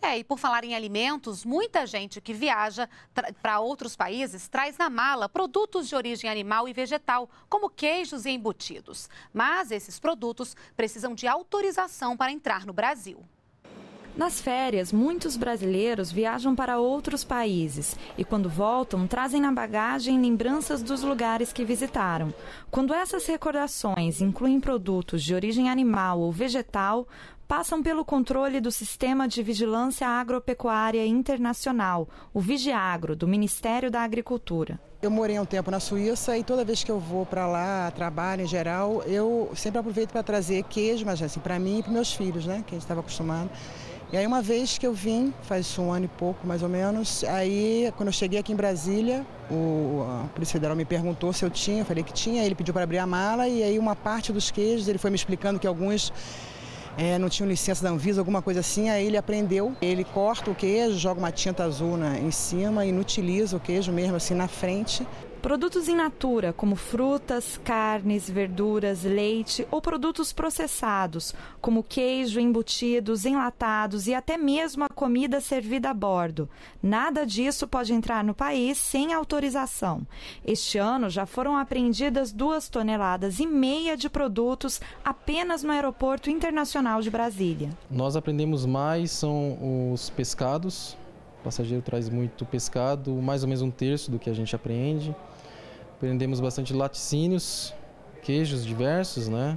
E por falar em alimentos, muita gente que viaja para outros países traz na mala produtos de origem animal e vegetal, como queijos e embutidos. Mas esses produtos precisam de autorização para entrar no Brasil. Nas férias, muitos brasileiros viajam para outros países e, quando voltam, trazem na bagagem lembranças dos lugares que visitaram. Quando essas recordações incluem produtos de origem animal ou vegetal, passam pelo controle do Sistema de Vigilância Agropecuária Internacional, o Vigiagro, do Ministério da Agricultura. Eu morei um tempo na Suíça e toda vez que eu vou para lá, trabalho em geral, eu sempre aproveito para trazer queijo, mas assim, para mim e para meus filhos, né, que a gente estava acostumado. E aí uma vez que eu vim, faz um ano e pouco mais ou menos, aí quando eu cheguei aqui em Brasília, a Polícia Federal me perguntou se eu tinha, eu falei que tinha, ele pediu para abrir a mala e aí uma parte dos queijos, ele foi me explicando que alguns não tinham licença da Anvisa, alguma coisa assim, aí ele aprendeu, ele corta o queijo, joga uma tinta azul em cima e inutiliza o queijo mesmo assim na frente. Produtos in natura, como frutas, carnes, verduras, leite ou produtos processados, como queijo, embutidos, enlatados e até mesmo a comida servida a bordo. Nada disso pode entrar no país sem autorização. Este ano já foram apreendidas 2,5 toneladas de produtos apenas no Aeroporto Internacional de Brasília. Nós aprendemos mais são os pescados. O passageiro traz muito pescado, mais ou menos 1/3 do que a gente apreende. Aprendemos bastante laticínios, queijos diversos, né?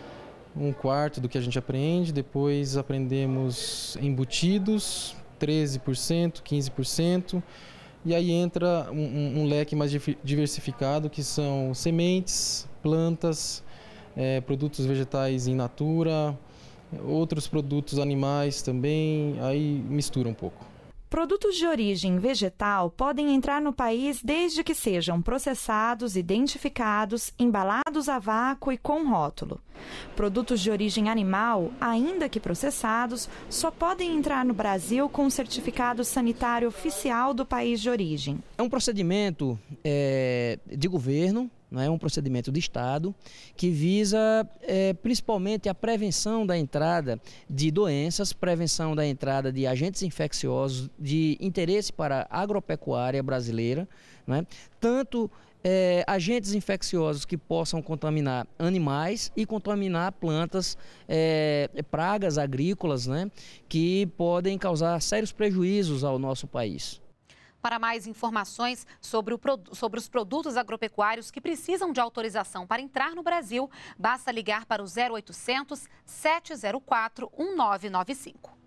1/4 do que a gente aprende. Depois aprendemos embutidos, 13%, 15%. E aí entra um leque mais diversificado, que são sementes, plantas, produtos vegetais in natura, outros produtos animais também, aí mistura um pouco. Produtos de origem vegetal podem entrar no país desde que sejam processados, identificados, embalados a vácuo e com rótulo. Produtos de origem animal, ainda que processados, só podem entrar no Brasil com certificado sanitário oficial do país de origem. É um procedimento de governo, é um procedimento de Estado que visa principalmente a prevenção da entrada de doenças, prevenção da entrada de agentes infecciosos de interesse para a agropecuária brasileira, né? Tanto agentes infecciosos que possam contaminar animais e contaminar plantas, pragas agrícolas, né? Que podem causar sérios prejuízos ao nosso país. Para mais informações sobre os produtos agropecuários que precisam de autorização para entrar no Brasil, basta ligar para o 0800 704 1995.